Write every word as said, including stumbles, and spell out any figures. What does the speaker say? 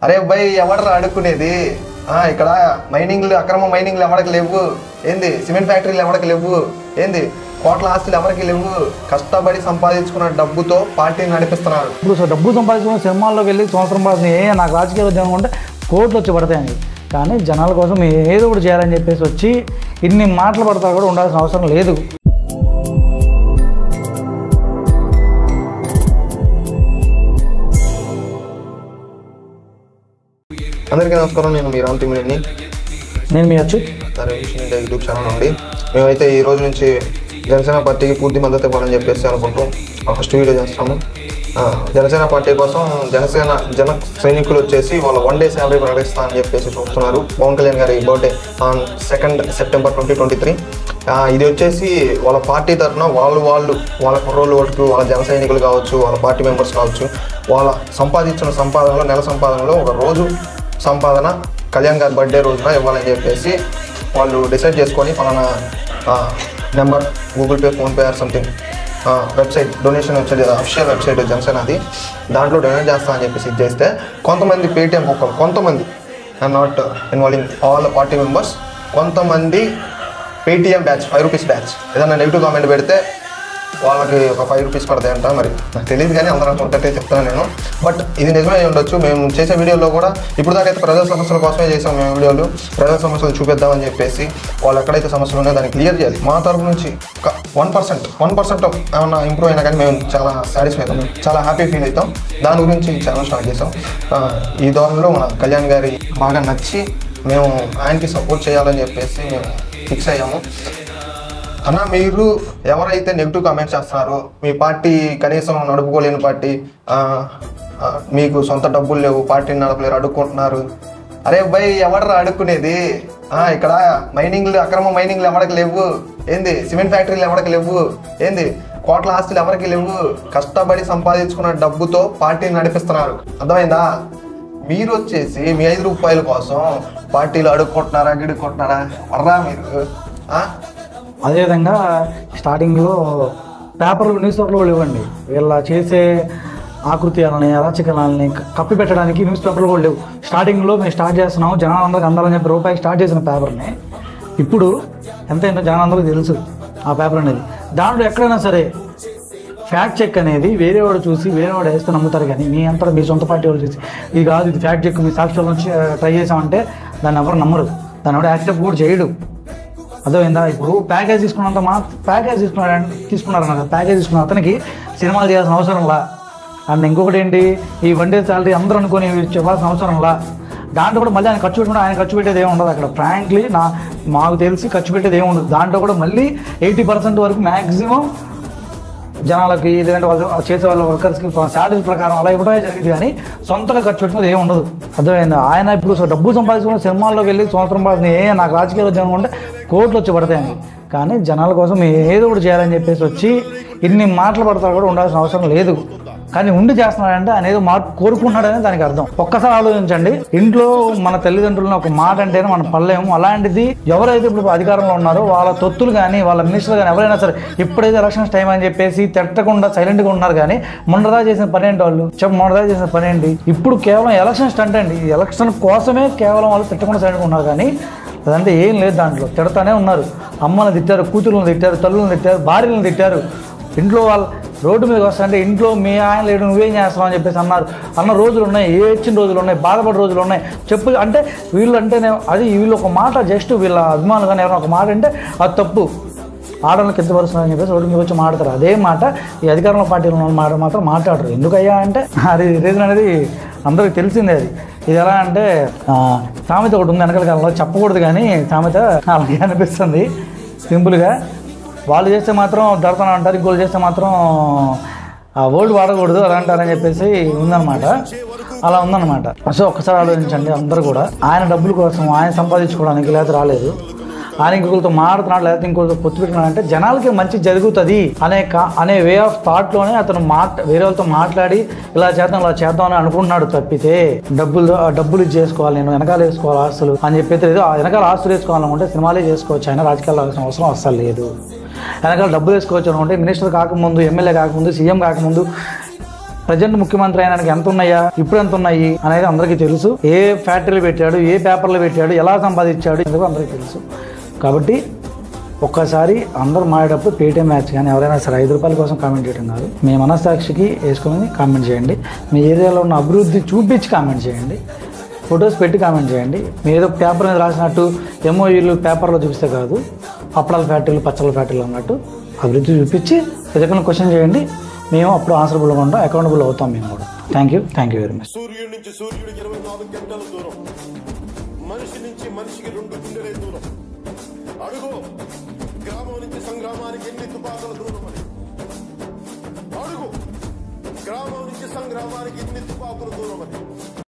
అరే భయ్ ఎవడరా అడుక్కునేది? ఇక్కడ మైనింగ్లు అక్రమ మైనింగ్లు ఎవరికి లేవు ఏంది? సిమెంట్ ఫ్యాక్టరీలు ఎవరికి లేవు ఏంది? కోట్ల ఆస్తులు ఎవరికి లేవు. కష్టపడి సంపాదించుకున్న డబ్బుతో పార్టీని నడిపిస్తున్నారు. ఇప్పుడు డబ్బు సంపాదించుకున్న సినిమాల్లోకి వెళ్ళి సంవత్సరం పాటు ఏ నాకు రాజకీయాలు జనం ఉంటే కోట్లు వచ్చి పడతాయండి. కానీ జనాల కోసం ఏదో ఒకటి చేయాలని చెప్పేసి వచ్చి ఇన్ని మాటలు పడతా కూడా ఉండాల్సిన అవసరం లేదు. అందరికీ నమస్కారం. నేను మీ రామ్ తిమ్మిడిని. నేను మీ అచ్యుత్ ఇండియా యూట్యూబ్ ఛానల్ నుండి మేమైతే ఈ రోజు నుంచి జనసేన పార్టీకి పూర్తి మద్దతు ఇవ్వాలని చెప్పేసి అనుకుంటూ ఫస్ట్ వీడియో చేస్తాము. జనసేన పార్టీ కోసం జనసేన జన సైనికులు వచ్చేసి వాళ్ళ వన్ డే శాలరీ ప్రకటిస్తా అని చెప్పేసి చూస్తున్నారు. పవన్ కళ్యాణ్ గారి birthday on second September twenty twenty three ఇది వచ్చేసి వాళ్ళ పార్టీ తరఫున వాళ్ళు వాళ్ళు వాళ్ళ కుర్రోళ్ళు వరకు వాళ్ళ జన సైనికులు కావచ్చు, వాళ్ళ పార్టీ మెంబర్స్ కావచ్చు, వాళ్ళ సంపాదించిన సంపాదనలో నెల సంపాదనలో ఒక రోజు సంపాదన కళ్యాణ్ గారి బర్త్డే రోజున ఇవ్వాలని చెప్పేసి వాళ్ళు డిసైడ్ చేసుకొని పలానా number Google pay, PhonePe or something website donation వచ్చేది అఫిషియల్ వెబ్సైట్ జనసేన అది, దాంట్లో డొనేట్ చేస్తా అని చెప్పేసి ఇది చేస్తే కొంతమంది పేటిఎం ఒక్కరు, కొంతమంది I'm not involving all the party members, కొంతమంది Paytm batch five rupees batch ఏదైనా నెగిటివ్ కామెంట్ పెడితే వాళ్ళకి ఒక ఫైవ్ రూపీస్ పడతాయంట. మరి నాకు తెలియదు కానీ అందరం కొంటే చెప్తాను నేను. బట్ ఇది నిజమే ఉండొచ్చు. మేము చేసే వీడియోలో కూడా ఇప్పుడు దాకా అయితే ప్రజల సమస్యల కోసమే చేసాం. మేము వీడియోలు ప్రజల సమస్యలు చూపిద్దామని చెప్పేసి వాళ్ళు ఎక్కడైతే సమస్యలు ఉన్నాయో దాన్ని క్లియర్ చేయాలి. మా తరపు నుంచి వన్ పర్సెంట్ వన్ పర్సెంట్ ఏమన్నా ఇంప్రూవ్ అయినా కానీ మేము చాలా సాటిస్ఫై అవుతాం, చాలా హ్యాపీ ఫీల్ అవుతాం. దాని గురించి ఛానల్ స్టార్ట్ చేసాం. ఈ ధోరణిలో మన కళ్యాణ్ గారి బాగా నచ్చి మేము ఆయనకి సపోర్ట్ చేయాలని చెప్పేసి మేము ఫిక్స్ అయ్యాము. అన్న, మీరు ఎవరైతే నెగిటివ్ కామెంట్స్ చేస్తున్నారో, మీ పార్టీ కనీసం నడుపుకోలేని పార్టీ, మీకు సొంత డబ్బులు లేవు, పార్టీని నడపలేరు, అడుక్కుంటున్నారు. అరే భయ్ ఎవడరా అడుక్కునేది? ఇక్కడ మైనింగ్లు అక్రమ మైనింగ్లు ఎవరికి లేవు ఏంది? సిమెంట్ ఫ్యాక్టరీలు ఎవరికి లేవు ఏంది? కోట్ల ఆస్తులు ఎవరికి లేవు. కష్టపడి సంపాదించుకున్న డబ్బుతో పార్టీని నడిపిస్తున్నారు. అర్థమైందా? మీరు వచ్చేసి మీ ఐదు రూపాయల కోసం పార్టీలు అడుక్కుంటున్నారా, గిడుక్కుంటున్నారా? వర్రా మీరు. అదేవిధంగా స్టార్టింగ్లో పేపర్లు న్యూస్ పేపర్లు కూడా ఇవ్వండి. వీళ్ళ చేసే ఆకృత్యాలని అరాచకాలని కప్పి పెట్టడానికి న్యూస్ పేపర్లు కూడా లేవు. స్టార్టింగ్లో మేము స్టార్ట్ చేస్తున్నాము జనాలందరికీ అందాలని చెప్పి రూపాయికి స్టార్ట్ చేసిన పేపర్ని ఇప్పుడు ఎంత ఏంటో జనాలందరికీ తెలుసు ఆ పేపర్ అనేది. దాంట్లో ఎక్కడైనా సరే ఫ్యాక్ట్ చెక్ అనేది వేరే వాడు చూసి వేరే వాడు వేస్తే నమ్ముతారు. కానీ మీ అంతా మీ సొంత పార్టీ వాళ్ళు చూసి ఇది కాదు, ఇది ఫ్యాక్ట్ చెక్, మీ సాక్షుల నుంచి ట్రై చేసామంటే దాన్ని ఎవరు నమ్మరు, దాన్ని ఎవరు యాక్సెప్ట్ కూడా చేయడు. అర్థమైందా? ఇప్పుడు ప్యాకేజ్ తీసుకున్నంత మా ప్యాకేజ్ తీసుకున్నాడు తీసుకున్నారన్న ప్యాకేజ్ తీసుకున్న అతనికి సినిమాలు చేయాల్సిన అవసరంలా. అండ్ ఇంకొకటి ఏంటి, ఈ వన్ డే శాలరీ అందరూ అనుకొని చెప్పాల్సిన అవసరంలా. దాంట్లో కూడా మళ్ళీ ఆయన ఖర్చు పెట్టుకుంటే ఆయన ఖర్చు పెట్టేది ఏమి ఉండదు అక్కడ. ఫ్రాంక్లీ నా మాకు తెలిసి ఖర్చు పెట్టేది ఏమి ఉండదు. దాంట్లో కూడా మళ్ళీ ఎయిటీ పర్సెంట్ వరకు మ్యాక్సిమం జనాలకి లేదంటే వాళ్ళు చేసే వాళ్ళ వర్కర్స్కి శాలరీ ప్రకారం అలా ఇవ్వడమే జరిగింది. కానీ సొంతగా ఖర్చు పెట్టుకునేది ఏమి ఉండదు. అర్థమైంది? ఆయన ఇప్పుడు డబ్బు సంపాదించుకున్న సినిమాల్లోకి వెళ్ళి సంవత్సరం పాటు ఏ నాకు రాజకీయాలు జనం ఉంటే కోట్లు వచ్చి పడతాయండి. కానీ జనాల కోసం ఏదో ఒకటి చేయాలని చెప్పేసి వచ్చి ఇన్ని మాటలు పడతా కూడా ఉండాల్సిన అవసరం లేదు. కానీ ఉండి చేస్తున్నాడంటే ఆయన ఏదో మార్పు కోరుకుంటున్నాడని దానికి అర్థం. ఒక్కసారి ఆలోచించండి. ఇంట్లో మన తల్లిదండ్రులను ఒక మాట అంటేనే మనం పడలేము. అలాంటిది ఎవరైతే ఇప్పుడు అధికారంలో ఉన్నారో వాళ్ళ తొత్తులు కానీ వాళ్ళ మినిస్టర్లు కానీ ఎవరైనా సరే ఇప్పుడైతే ఎలక్షన్స్ టైం అని చెప్పేసి తిట్టకుండా సైలెంట్గా ఉన్నారు. కానీ మొన్నదా చేసిన పని ఏంటి వాళ్ళు చెప్ప మొన్నదా చేసిన పని ఏంటి? ఇప్పుడు కేవలం ఎలక్షన్ స్టంట్ అండి. ఈ ఎలక్షన్ కోసమే కేవలం వాళ్ళు తిట్టకుండా సైలెంట్గా ఉన్నారు. కానీ అదంటే ఏం లేదు, దాంట్లో తిడతానే ఉన్నారు. అమ్మలను తిట్టారు, కూతురులను తిట్టారు, తల్లులను తిట్టారు, భార్యలను తిట్టారు. ఇంట్లో వాళ్ళు రోడ్డు మీదకి వస్తారంటే ఇంట్లో మీ ఆయన లేడు నువ్వేం చేస్తావు అని చెప్పేసి అన్నారు అన్న రోజులు ఉన్నాయి, ఏ ఇచ్చిన రోజులు ఉన్నాయి, బాధపడే రోజులు ఉన్నాయి. చెప్పు అంటే వీళ్ళు అంటేనే అది వీళ్ళు ఒక మాట జస్ట్ వీళ్ళ అభిమానులు కానీ ఎవరైనా ఒక మాట అంటే అది తప్పు, ఆడవాళ్ళకి కింద పరుస్తున్నారని చెప్పేసి రోడ్డు మీద వచ్చి మాట్లాడతారు. అదే మాట ఈ అధికారంలో పార్టీలో ఉన్న మాట మాత్రం మాట్లాడరు. ఎందుకయ్యా అంటే అది రీజన్ అనేది అందరికి తెలిసిందే. అది ఇది ఎలా అంటే సామెత ఒకటి ఉంది వెనకాల కాలంలో, చెప్పకూడదు కానీ సామెత అలాగే అనిపిస్తుంది. సింపుల్గా వాళ్ళు చేస్తే మాత్రం దొరకను అంటారు, ఇంకోళ్ళు చేస్తే మాత్రం ఓల్డ్ వాడకూడదు అలా అంటారని చెప్పేసి ఉందన్నమాట. అలా ఉందన్నమాట. సో ఒక్కసారి ఆలోచించండి అందరూ కూడా. ఆయన డబ్బుల కోసం ఆయన సంపాదించుకోవడానికి లేకపోతే రాలేదు, ఆయన ఇంకొకరితో మాట్లాడుతున్నాడు లేకపోతే ఇంకొకరితో పొత్తు పెట్టుకున్నాడు అంటే జనాలకి మంచి జరుగుతుంది అనే కా అనే వే ఆఫ్ థాట్లోనే అతను మాట వేరే వాళ్ళతో మాట్లాడి ఇలా చేద్దాం ఇలా చేద్దాం అని అనుకుంటున్నాడు తప్పితే డబ్బులు డబ్బులు చేసుకోవాలి నేను వెనకాల వేసుకోవాలి ఆస్తులు అని చెప్పేది లేదు. వెనకాల ఆస్తులు వేసుకోవాలనుకుంటే సినిమాలే చేసుకోవచ్చు, ఆయన రాజకీయాలు రావాల్సిన అవసరం అస్సలు లేదు. వెనకాల డబ్బులు వేసుకోవచ్చు అనుకుంటే మినిస్టర్ కాకముందు, ఎమ్మెల్యే కాకముందు, సీఎం కాకముందు ప్రజెంట్ ముఖ్యమంత్రి అయినానికి ఎంత ఉన్నాయా, ఇప్పుడు ఎంత ఉన్నాయి అనేది అందరికీ తెలుసు. ఏ ఫ్యాక్టరీలు పెట్టాడు, ఏ పేపర్లు పెట్టాడు, ఎలా సంపాదించాడు ఇది అందరికీ తెలుసు. కాబట్టి ఒక్కసారి అందరూ మాడేటప్పుడు పేటీఎం మ్యాచ్ కానీ ఎవరైనా సరే ఐదు రూపాయల కోసం కామెంట్ చేయడం కాదు, మీ మనస్సాక్షికి వేసుకొని కామెంట్ చేయండి. మీ ఏరియాలో ఉన్న అభివృద్ధి చూపించి కామెంట్ చేయండి, ఫొటోస్ పెట్టి కామెంట్ చేయండి. మీ ఏదో పేపర్ మీద రాసినట్టు ఎంఓయూలు పేపర్లో చూపిస్తే కాదు, అప్పడాల ఫ్యాక్టరీలు పచ్చళ్ళ ఫ్యాక్టరీలు అన్నట్టు అభివృద్ధి చూపించి ప్రజలను క్వశ్చన్ చేయండి. మేము అప్పుడు ఆన్సరబుల్గా ఉంటాం, అకౌంటబుల్ అవుతాం మేము కూడా. Thank you thank you very much. సూర్యుడి నుంచి సూర్యుడు ఇరవై నాలుగు గంటల దూరం, మనిషి నుంచి మనిషికి రెండు గుండెలే దూరం. అడుగు గ్రామం నుంచి సంగ్రామానికి ఎన్ని తుపాకుల దూరం అని. అడుగు గ్రామం నుంచి సంగ్రామానికి ఎన్ని తుపాకుల దూరం అని.